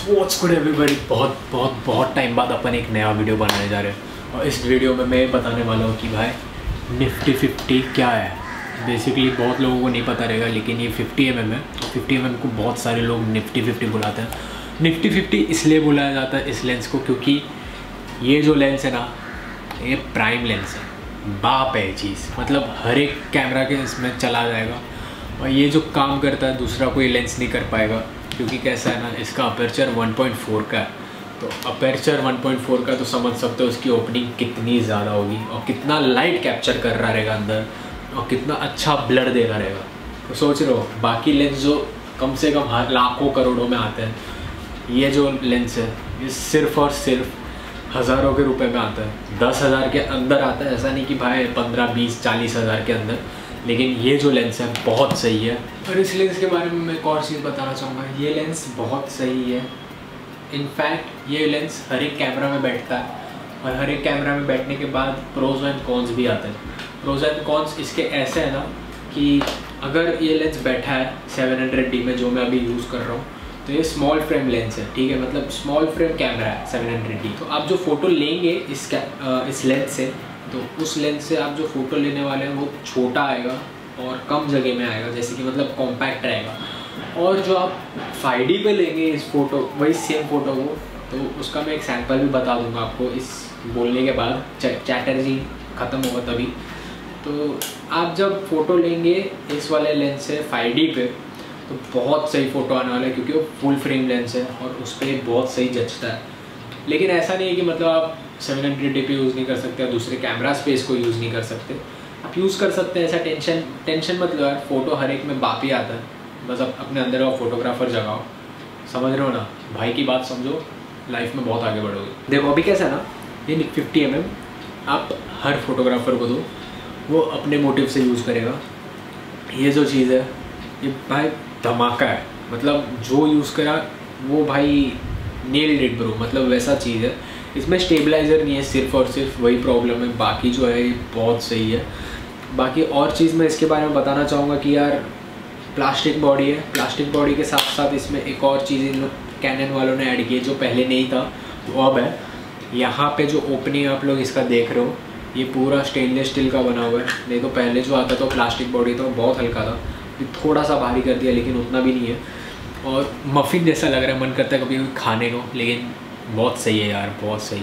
What's good everybody. बहुत बहुत बहुत टाइम बाद अपन एक नया वीडियो बनाने जा रहे हैं और इस वीडियो में मैं बताने वाला हूँ कि भाई निफ्टी 50 क्या है। बेसिकली बहुत लोगों को नहीं पता रहेगा, लेकिन ये 50 mm है। 50 mm को बहुत सारे लोग निफ्टी 50 बुलाते हैं। निफ्टी 50 इसलिए बुलाया जाता है इस लेंस को क्योंकि ये जो लेंस है ना, ये प्राइम लेंस है, बाप है चीज़। मतलब हर एक कैमरा के इसमें चला जाएगा और ये जो काम करता है दूसरा कोई लेंस नहीं कर पाएगा। क्योंकि कैसा है ना, इसका अपर्चर 1.4 का है, तो अपर्चर 1.4 का तो समझ सकते हो उसकी ओपनिंग कितनी ज़्यादा होगी और कितना लाइट कैप्चर कर रहा रहेगा अंदर और कितना अच्छा ब्लर दे रहा रहेगा। तो सोच रहे हो बाकी लेंस जो कम से कम लाखों करोड़ों में आते हैं, ये जो लेंस है ये सिर्फ़ और सिर्फ हज़ारों के रुपए में आता है, 10,000 के अंदर आता है। ऐसा नहीं कि भाई 15, 20, 40 हज़ार के अंदर, लेकिन ये जो लेंस है बहुत सही है। और इस लेंस के बारे में मैं एक और चीज़ बताना चाहूँगा, ये लेंस बहुत सही है। इनफैक्ट ये लेंस हर एक कैमरा में बैठता है और हर एक कैमरा में बैठने के बाद प्रोज एंड कॉन्स भी आते हैं। प्रोज एंड कॉन्स इसके ऐसे है ना कि अगर ये लेंस बैठा है 700D में, जो मैं अभी यूज़ कर रहा हूँ, तो ये स्मॉल फ्रेम लेंस है, ठीक है, मतलब स्मॉल फ्रेम कैमरा है 700D। तो आप जो फ़ोटो लेंगे इस लेंस से, तो उस लेंस से आप जो फ़ोटो लेने वाले हैं वो छोटा आएगा और कम जगह में आएगा, जैसे कि मतलब कॉम्पैक्ट रहेगा। और जो आप 5D पे लेंगे इस फ़ोटो, वही सेम फ़ोटो को, तो उसका मैं एक सैम्पल भी बता दूंगा आपको इस बोलने के बाद, चैटर्जी ख़त्म होगा तभी। तो आप जब फ़ोटो लेंगे इस वाले लेंस से 5D पे, तो बहुत सही फ़ोटो आने वाला है क्योंकि वो फुल फ्रेम लेंस है और उस पर बहुत सही जचता है। लेकिन ऐसा नहीं है कि मतलब आप 700D पे यूज़ नहीं कर सकते, आप दूसरे कैमरा स्पेस को यूज़ नहीं कर सकते, आप यूज़ कर सकते हैं। ऐसा टेंशन मतलब यार, फ़ोटो हर एक में बाप ही आता है, बस आप अपने अंदर का फोटोग्राफर जगाओ। समझ रहे हो ना, भाई की बात समझो, लाइफ में बहुत आगे बढ़ोगे। देखो अभी कैसा है ना, ये 50 mm आप हर फोटोग्राफर को दो, वो अपने मोटिव से यूज़ करेगा। ये जो चीज़ है ये भाई धमाका है, मतलब जो यूज़ करा वो भाई नेल्ड इट ब्रो, मतलब वैसा चीज़ है। इसमें स्टेबलाइज़र नहीं है, सिर्फ और सिर्फ वही प्रॉब्लम है, बाकी जो है ये बहुत सही है। बाकी और चीज़ मैं इसके बारे में बताना चाहूँगा कि यार प्लास्टिक बॉडी है, प्लास्टिक बॉडी के साथ साथ इसमें एक और चीज़ इन लोग कैनन वालों ने ऐड की है जो पहले नहीं था, वो अब है। यहाँ पे जो ओपनिंग आप लोग इसका देख रहे हो, ये पूरा स्टेनलेस स्टील का बना हुआ है। नहीं तो पहले जो आता था प्लास्टिक बॉडी था, बहुत हल्का था, थोड़ा सा भारी कर दिया लेकिन उतना भी नहीं है। और मफ़िन जैसा लग रहा है, मन करता है कभी खाने को, लेकिन बहुत सही है यार, बहुत सही।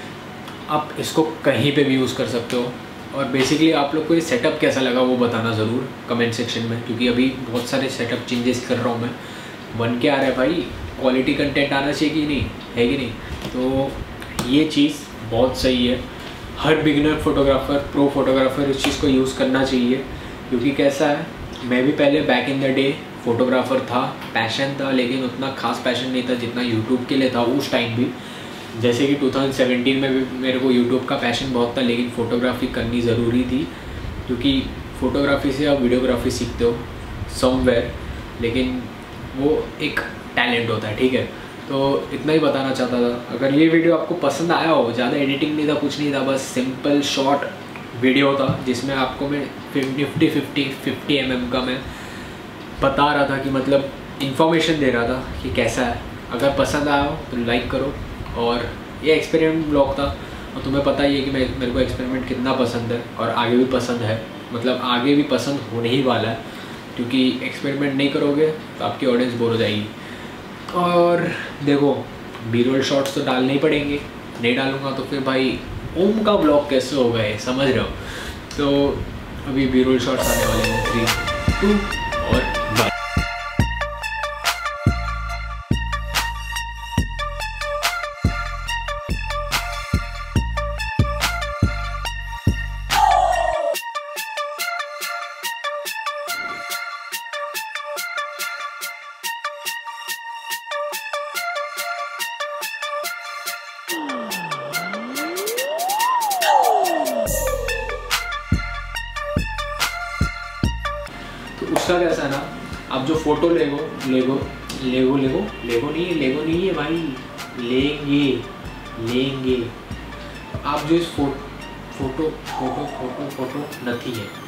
आप इसको कहीं पे भी यूज़ कर सकते हो। और बेसिकली आप लोग को ये सेटअप कैसा लगा वो बताना ज़रूर कमेंट सेक्शन में, क्योंकि अभी बहुत सारे सेटअप चेंजेस कर रहा हूँ मैं। बन के आ रहा है भाई, क्वालिटी कंटेंट आना चाहिए कि नहीं, है कि नहीं। तो ये चीज़ बहुत सही है, हर बिगिनर फोटोग्राफर, प्रो फोटोग्राफर इस चीज़ को यूज़ करना चाहिए। क्योंकि कैसा है, मैं भी पहले back in the day photographer था, पैशन था, लेकिन उतना खास पैशन नहीं था जितना यूट्यूब के लिए था उस टाइम भी। जैसे कि 2017 में भी मेरे को यूट्यूब का पैशन बहुत था, लेकिन फ़ोटोग्राफी करनी ज़रूरी थी क्योंकि फ़ोटोग्राफी से आप वीडियोग्राफी सीखते हो समवेयर, लेकिन वो एक टैलेंट होता है, ठीक है। तो इतना ही बताना चाहता था। अगर ये वीडियो आपको पसंद आया हो, ज़्यादा एडिटिंग नहीं था, कुछ नहीं था, बस सिंपल शॉर्ट वीडियो था जिसमें आपको मैं निफ्टी 50 mm का मैं बता रहा था कि मतलब इन्फॉर्मेशन दे रहा था कि कैसा है। अगर पसंद आया हो तो लाइक करो। और ये एक्सपेरिमेंट ब्लॉग था और तुम्हें पता ही है कि मेरे को एक्सपेरिमेंट कितना पसंद है और आगे भी पसंद है, मतलब आगे भी पसंद होने ही वाला है। क्योंकि एक्सपेरिमेंट नहीं करोगे तो आपकी ऑडियंस बोर हो जाएगी। और देखो बी-रोल शॉट्स तो डालने ही पड़ेंगे, नहीं डालूंगा तो फिर भाई ओम का ब्लॉग कैसे होगा ये, समझ रहे हो। तो अभी बी-रोल शॉट्स आने वाले हैं 3, 2 और बाय। तो उसका कैसा है ना, आप जो फोटो लेगो नहीं है भाई, लेंगे आप जो इस फोटो नहीं है,